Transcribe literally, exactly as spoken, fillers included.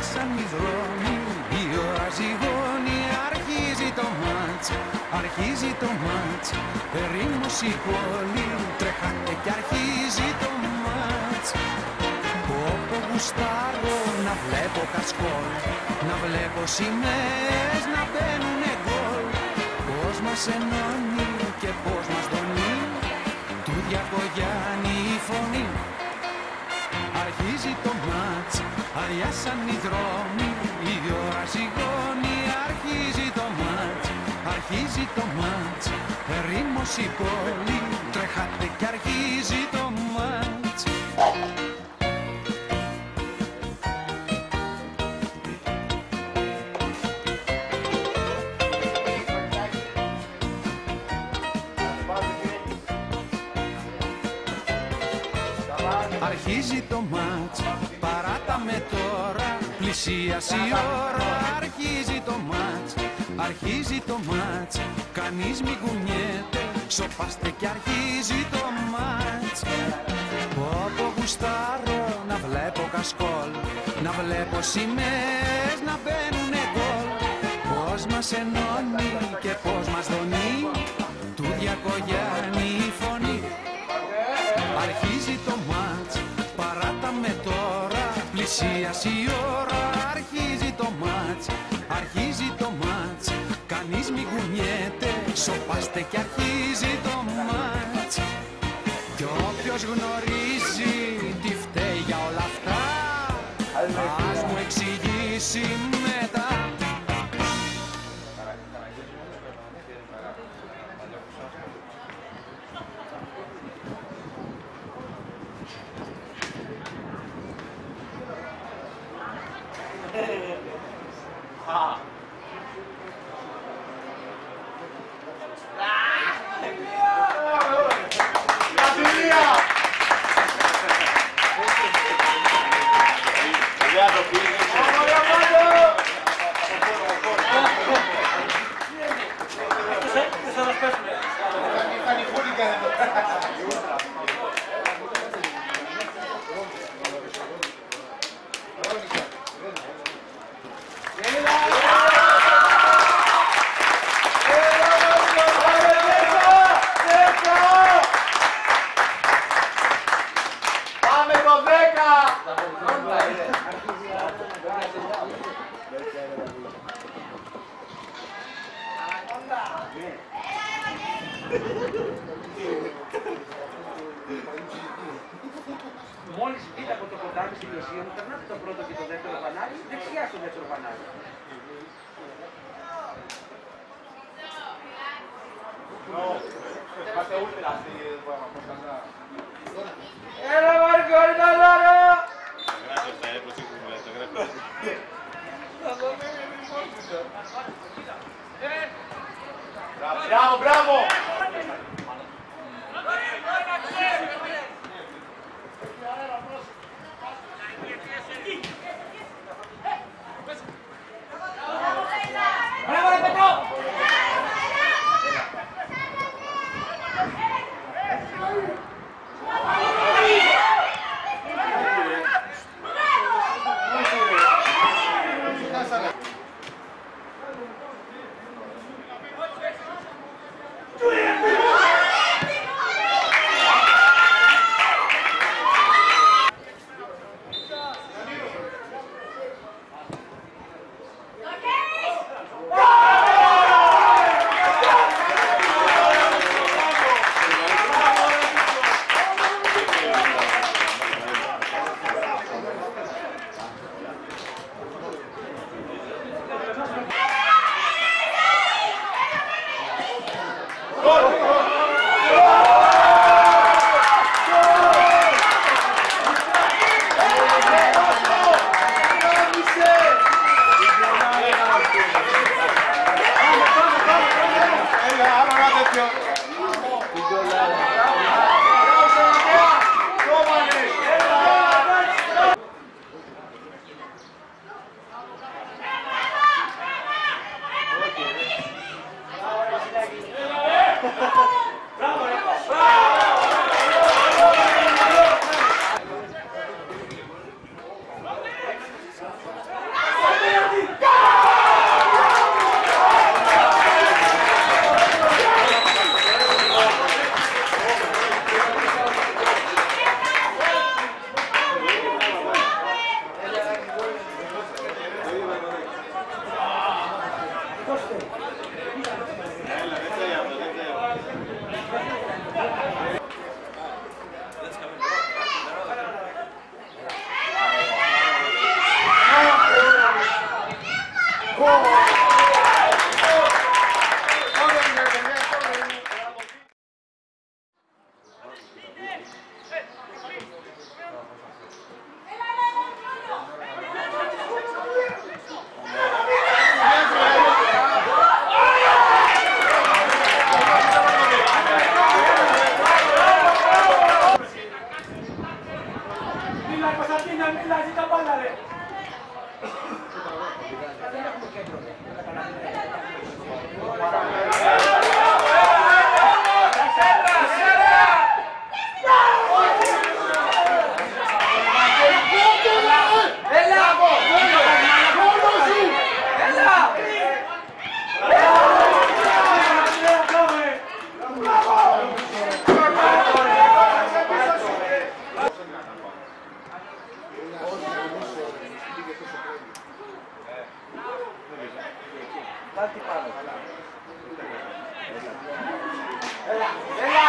αδειάσαν οι δρόμοι, η ώρα ζυγώνει, αρχίζει το μάτς, αρχίζει το μάτς. Ερήμος η πόλη, τρέχατε κι αρχίζει το μάτς. Πόπο γουστάρω να βλέπω κασκόλ, να βλέπω σημαίες να μπαίνουνε γκολ. Πώς μας ενώνει και πώς μας δονεί, του Διακογιάννη η φωνή. Αρχίζει το μάτς, αδειάσαν οι δρόμοι, η ώρα ζυγώνει, αρχίζει το μάτς, αρχίζει το μάτς. Ερήμος η πόλη, τρέχατε κι αρχίζει το μάτς. Αρχίζει το μάτς, παράταμε τώρα, πλησίασε η ώρα. Αρχίζει το μάτς, αρχίζει το μάτς, κανείς μη κουνιέται, σοπάστε κι αρχίζει το μάτς. Πόπο γουστάρω να βλέπω κασκόλ, να βλέπω σημαίες να μπαίνουνε γκολ. Πώς μας ενώνει και πώς μας δονεί, του Διακογιάννη η φωνή. Αρχίζει το μάτς, παράταμε τώρα, πλησίασε η ώρα. Αρχίζει το μάτς, αρχίζει το μάτς, κανείς μη κουνιέται, σοπάστε κι αρχίζει το μάτς. Κι όποιος γνωρίζει τι φταίει για όλα αυτά, ας μου εξηγήσει μετά. Μόλις βγείτε από το ποτάμι στην Ιωσία μου, περνάτε το πρώτο και το δεύτερο φανάρι, δεξιά στο δεύτερο φανάρι. Έλα Μαρκώρινα Λάρα! Μπράβο, μπράβο! Μπράβο ρε Πετρό! Έλα, έλα!